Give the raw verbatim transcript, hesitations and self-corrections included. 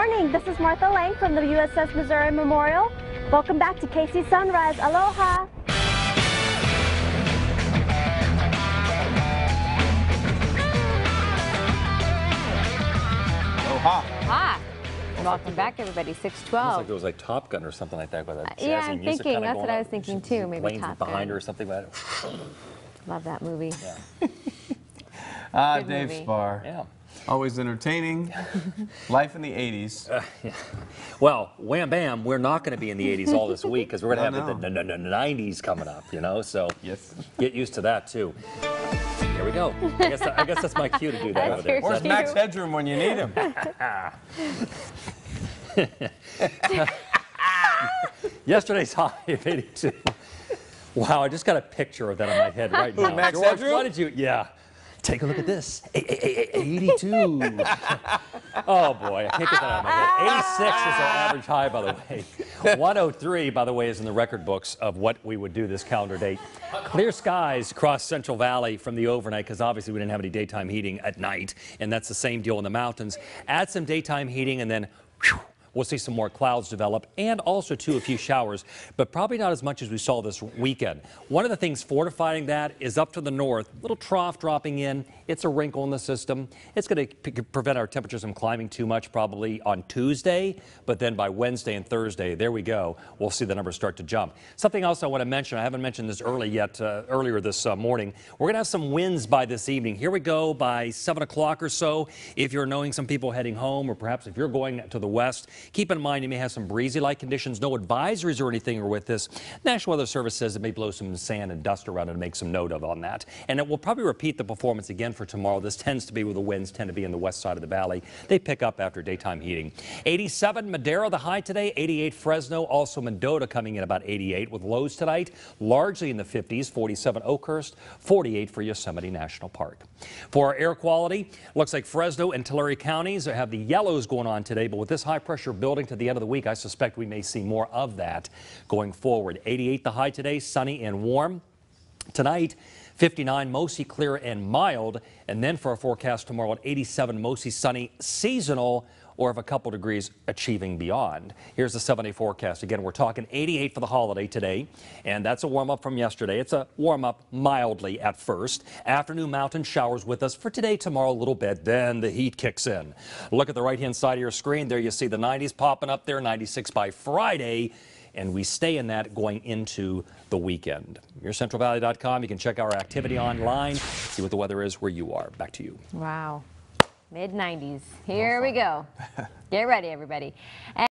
Morning, this is Martha Lang from the U S S Missouri Memorial. Welcome back to K C Sunrise. Aloha! Aloha! Hi. Welcome back, everybody. six twelve. Almost like it was like Top Gun or something like that. With that Uh, yeah, I'm music thinking. kinda That's going what I on. was thinking Some too. Maybe planes Top behind Gun. her or something like that. Love that movie. Yeah. Ah, Good Dave movie. Spar. Yeah. Always entertaining. Life in the eighties. Uh, yeah. Well, wham bam, we're not going to be in the eighties all this week because we're going to No, have the, the, the nineties coming up, you know, so Yes. get used to that too. Here we go. I guess, I guess that's my cue to do that That's over there. your Is Where's that- Max Headroom when you need him? Yesterday's high of eighty-two. Wow, I just got a picture of that in my head right now. Max George, Headroom? why did you? Yeah. Take a look at this. A- a- a- eighty-two. Oh boy, I can't get that out of my head. eighty-six is our average high, by the way. one oh three, by the way, is in the record books of what we would do this calendar date. Clear skies across Central Valley from the overnight, because obviously we didn't have any daytime heating at night, and that's the same deal in the mountains. Add some daytime heating, and then whew, we'll see some more clouds develop, and also, too, a few showers, but probably not as much as we saw this weekend. One of the things fortifying that is up to the north, little trough dropping in. It's a wrinkle in the system. It's going to prevent our temperatures from climbing too much probably on Tuesday, but then by Wednesday and Thursday, there we go, we'll see the numbers start to jump. Something else I want to mention, I haven't mentioned this early yet, uh, earlier this uh, morning, we're going to have some winds by this evening. Here we go by seven o'clock or so. If you're knowing some people heading home, or perhaps if you're going to the west, keep in mind you may have some breezy-like conditions. No advisories or anything are with this. National Weather Service says it may blow some sand and dust around and make some note of on that. And it will probably repeat the performance again for tomorrow. This tends to be where the winds tend to be in the west side of the valley. They pick up after daytime heating. eighty-seven Madera, the high today. eighty-eight Fresno. Also Mendota coming in about eighty-eight with lows tonight largely in the fifties. forty-seven Oakhurst. forty-eight for Yosemite National Park. For our air quality, looks like Fresno and Tulare counties have the yellows going on today, but with this high pressure building to the end of the week, I suspect we may see more of that going forward. eighty-eight the high today, sunny and warm. Tonight, fifty-nine, mostly clear and mild. And then for our forecast tomorrow at eighty-seven, mostly sunny, seasonal, or of a couple degrees achieving beyond. Here's the seven-day forecast. Again, we're talking eighty-eight for the holiday today, and that's a warm-up from yesterday. It's a warm-up mildly at first. Afternoon mountain showers with us for today, tomorrow a little bit, then the heat kicks in. Look at the right-hand side of your screen. There you see the nineties popping up there, ninety-six by Friday. And we stay in that going into the weekend. Your Central Valley dot com. You can check our activity online, see what the weather is where you are. Back to you. Wow. mid nineties. Here we go. Get ready, everybody.